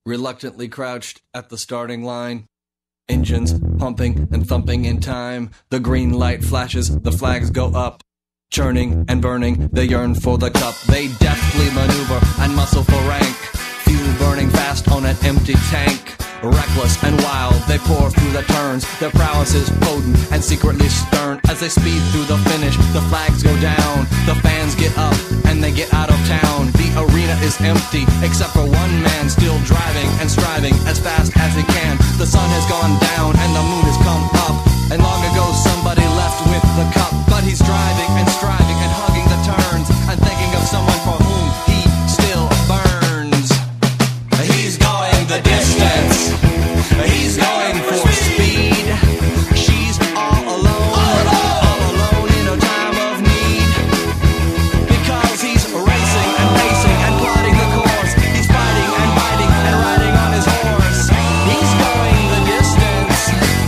reluctantly crouched at the starting line. Engines pumping and thumping in time. The green light flashes, the flags go up. Churning and burning, they yearn for the cup. They deftly maneuver and muscle for rank. Fuel burning fast on an empty tank. Reckless and wild, they pour through the turns. Their prowess is potent and secretly stern. As they speed through the finish, the flags go down. The fans get up and they get out of town. The arena is empty, except for one man still driving and striving as fast as he can. The sun has gone down and the moon has come up. And long ago somebody left with the cup. But he's driving and striving and hugging the turns and thinking of someone for whom he still burns. He's going the distance. He's going for speed. She's all alone in a time of need. Because he's racing and pacing and plotting the course. He's fighting and biting and riding on his horse. He's going the distance.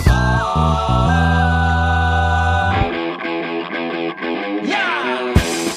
Yeah!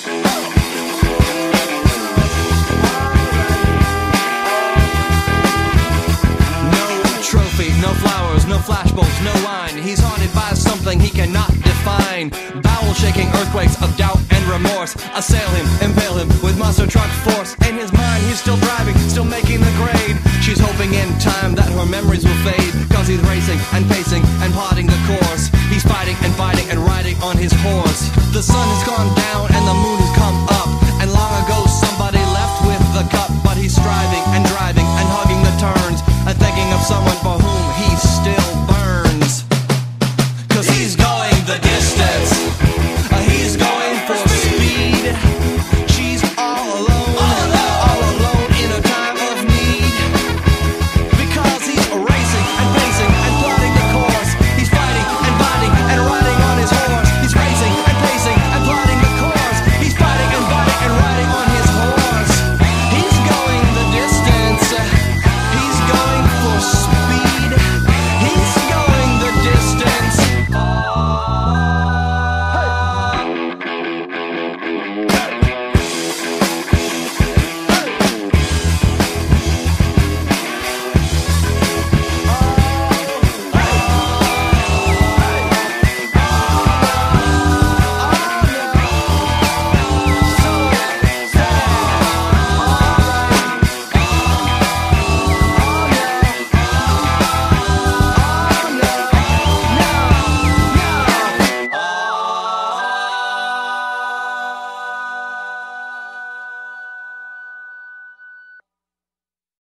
Trophy, no flowers, no flashbulbs, no wine. He's haunted by something he cannot define. Bowel-shaking earthquakes of doubt and remorse assail him, impale him with monster truck force. In his mind, he's still driving, still making the grade. She's hoping in time that her memories will fade. Cause he's racing and pacing and plotting the course. He's fighting and fighting and riding on his horse. The sun has gone down and the moon has come up. And long ago somebody left with the cup. But he's striving and driving and hugging the turns and thinking of someone